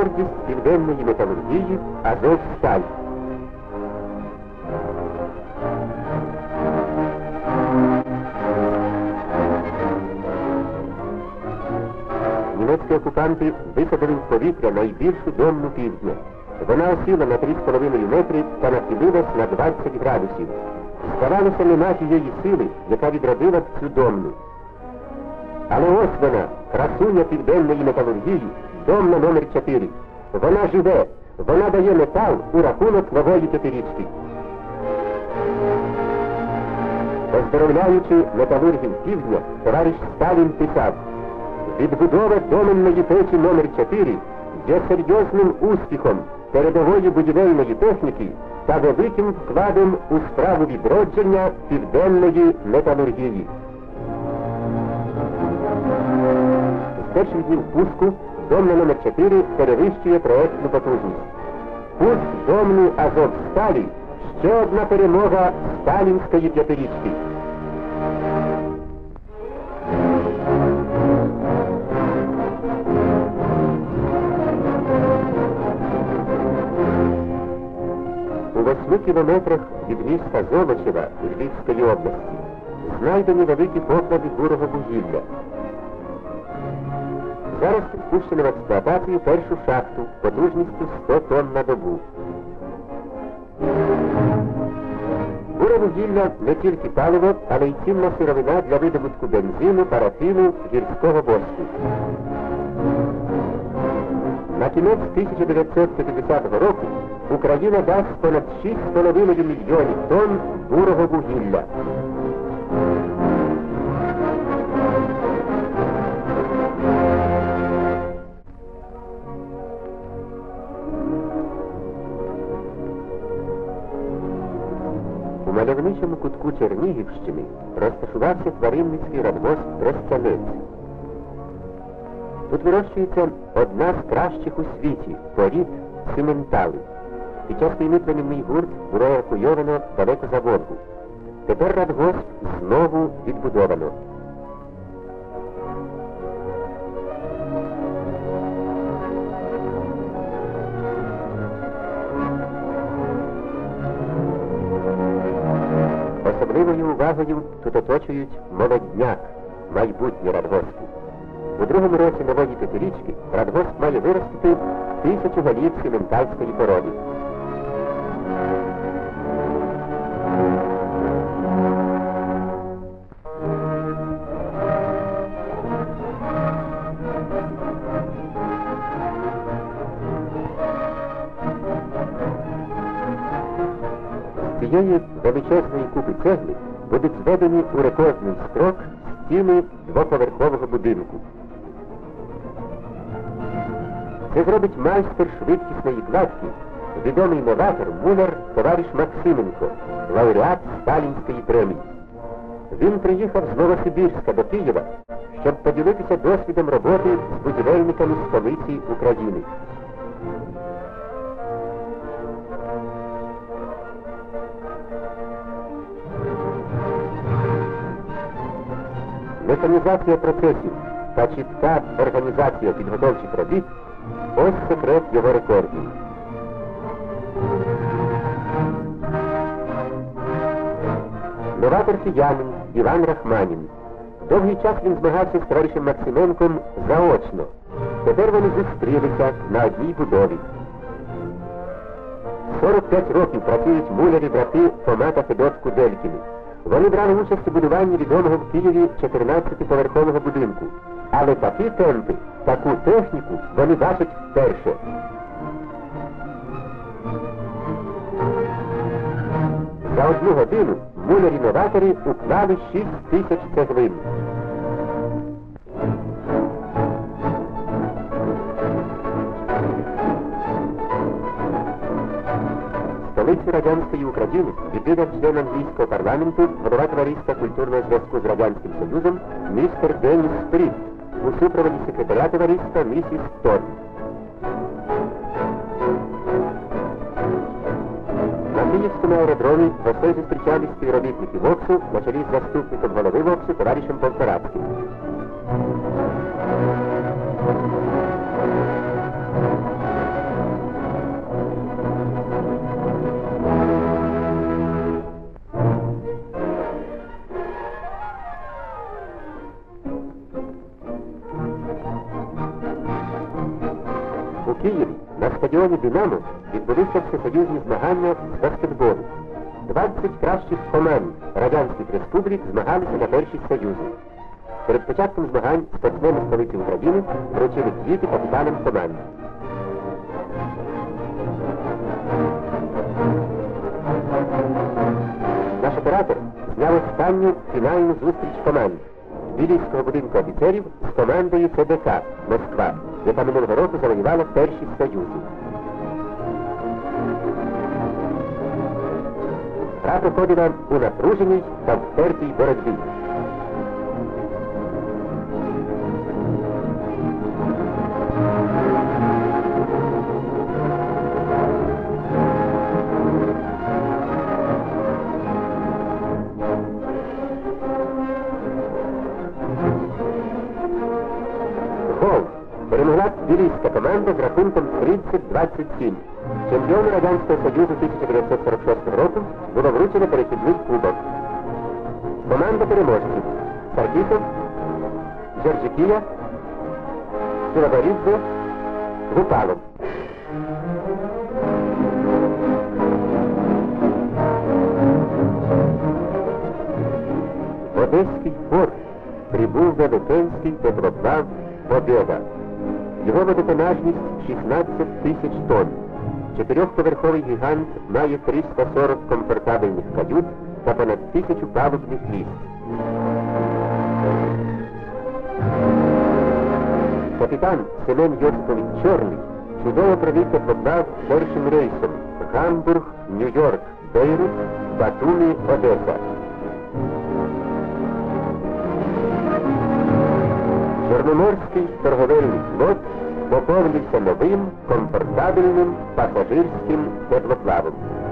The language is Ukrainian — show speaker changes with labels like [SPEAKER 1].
[SPEAKER 1] гордість південної металургії «Азовсталь». Німецькі окупанти висадили в повітря найбільшу домну півдня. Вона осіла на 3,5 метри та нахилилась на 20 градусів. Здавалося, нема тієї сили, яка відродила б цю домну. Але ось вона, красуня південної металургії, домна номер 4. Вона живе, вона дає метал у рахунок нової п'ятирічки. Поздоровляючи металургів півдня, товариш Сталін писав: «Відбудова доменної печі номер 4 є серйозним успіхом передової будівельної техніки та великим вкладом у справу відродження південної металургії». З перших днів пуску домна номер 4 перевищує проектну потужність. Пуск домни «Азовсталі» – ще одна перемога сталінської п'ятирічки. У 8 кілометрах від міста Золочева Львівської області знайдені великі поклади бурого вугілля. Зараз підпущено в експлуатацію першу шахту потужністю 100 тонн на добу. Буре вугілля не тільки паливо, але й цінна сировина для видобутку бензину, парафіну, гірського воску. На кінець 1950 року Україна дасть понад 6,5 мільйонів тонн бурого вугілля. У мальовничому кутку Чернігівщини розташувався тваринницький радгосп Тростянець. Тут вирощується одна з кращих у світі порід симентали. Під час війни племінний гурт було евакуйовано далеко за Волгу. Тепер радгосп знову відбудовано. Особливою увагою тут оточують молодняк, майбутнє радгоспу. У другому році нової п'ятирічки радгосп має виростити 1000 голів симентальської породи. З цієї величезної купи цегли будуть зведені у рекордний строк стіни двоповерхового будинку. Це зробить майстер швидкісної кладки, відомий новатор, муляр товариш Максименко, лауреат Сталінської премії. Він приїхав з Новосибірська до Києва, щоб поділитися досвідом роботи з будівельниками столиці України. Механізація процесів та чітка організація підготовчих робіт – ось секрет його рекордів. Новатор киянин Іван Рахманін. Довгий час він змагався з товаришем Максименком заочно. Тепер вони зустрілися на одній будові. 45 років працюють мулярі-брати Фома та Федот Куделькіни. Вони брали участь у будуванні відомого в Києві 14-поверхового будинку. Але такі темпи, таку техніку вони бачать вперше. За 1 годину мулярі-новатори уклали 6000 цеглин. Столицю радянської України відвідав член англійського парламенту, голова товариства культурного зв'язку з Радянським Союзом містер Деніс Спріт у супроводі секретаря товариства місіс Торн. На Київському аеродромі гостей зустрічали співробітники ВОКСу на чолі з заступником голови ВОКСу товаришем Полторацьким. У Києві на стадіоні «Динамо» відбулися всесоюзні змагання з баскетболу. 20 кращих команд Радянських Республік змагалися на першість Союзу. Перед початком змагань спортсмени столиці України вручили квіти капітанам команд. Наш оператор зняв останню фінальну зустріч команд Білійського будинку офіцерів з командою ЦДК «Москва», яка минулого року завоювала першість Союзу. Гра проходила у напруженій та впертій боротьбі. Гол перемогла білійська команда з рахунком 30-27. Чемпіону Радянського Союзу 1946 року було вручено перехідний кубок. Команда переможців: Саркісов, Джорджикія, Силабарідзе, Гупалов. В Одеський порт прибув велетенський теплоплав «Побєда». Його водотонажність 16 тисяч тонн. Чотирьохповерховий гігант має 340 комфортабельних кают та понад 1000 палубних місць. Капітан Семен Йосипович Чорний чудово провів теплоплав першим рейсом Гамбург, Нью-Йорк, Бейрут, Батумі, Одеса. Чорноморський торговельний флот поповнився новим комфортабельним пасажирським теплоплавом.